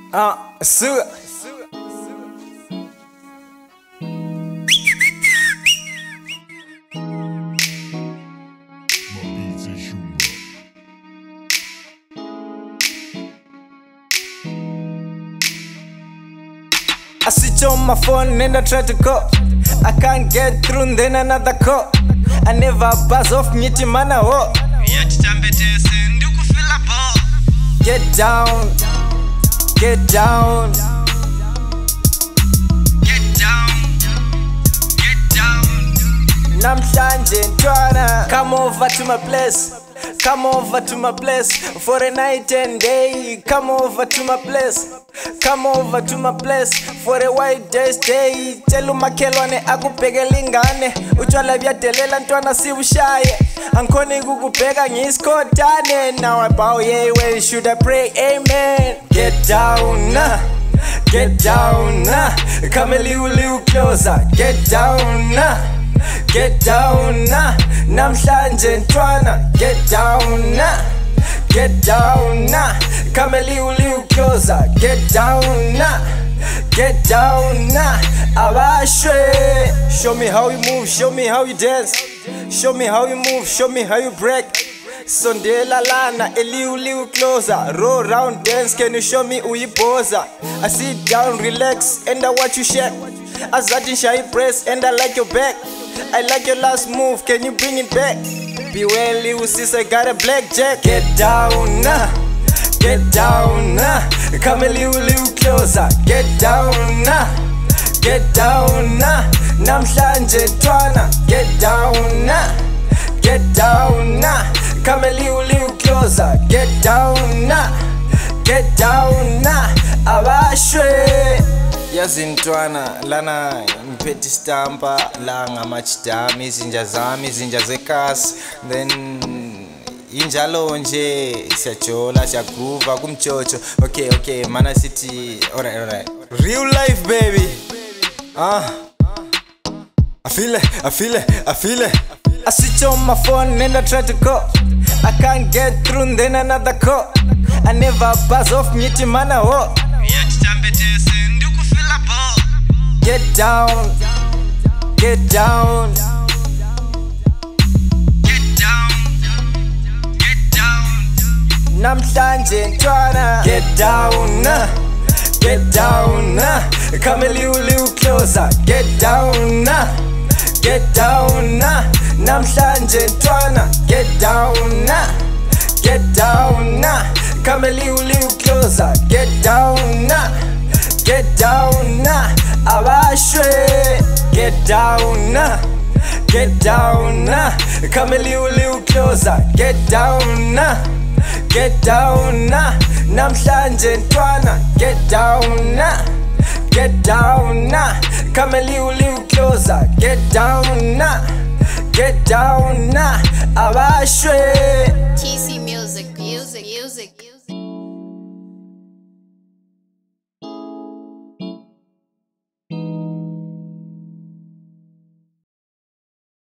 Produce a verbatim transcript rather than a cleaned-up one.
Ah, suga. I switch on my phone and I try to call. I can't get through, then another call. I never buzz off mute mana ho. Get down, get down, get down, get down. Namhlanje ntwana, come over to my place. Come over to my place for a night and day. Come over to my place. Come over to my place for a white day stay. Tell umakhelwane akubhekela ingane. Utshwala byadelela ntwana sibushaye. Angikhona ukukubheka ngisikhothane. Now I bow, yeah, where should I pray? Amen. Get down, get down. Come a little, little closer. Get down, get down. Namhlanje ntwana. Get down, get down. Come a little, little closer. Get down, get down. Abashwe. Show me how you move, show me how you dance. Show me how you move, show me how you break. Sondela lana, a little, little closer. Roll round, dance, can you show me uyipoza? I sit down, relax, and I watch you shake. Azati shy press, and I like your back. I like your last move, can you bring it back? Be well, little sis, I got a blackjack. Get down, get down. Come a little, little closer. Get down, get down. Namhlanje ntwana. Get down, get down. Come a little, little closer. Get down, get down. Abashwe. Yazi ntwana lana mpeti stampa la ngamachitami izinja zami izinja zekasi then injalo nje siyajola siyagroova kumchocho. Okay okay mana city. Alright alright, real life baby. Ah, I feel it, I feel it, I feel it. I switch on my phone and I try to call. I can't get through, then another call. I never buzz off mute mana ho. Get down, get down, get down, get down. Namhlanje ntwana. Get down, get down. Come a little, little closer. Get down, get down. Namhlanje ntwana. Get down, get down. Come a little, little closer. Get down, get down. Abashwe. Get down, get down. Come a little, little closer. Get down, get down. Namhlanje ntwana. Get down, get down. Come a little, little closer. Get down, get down. Abashwe. T C music, music, music.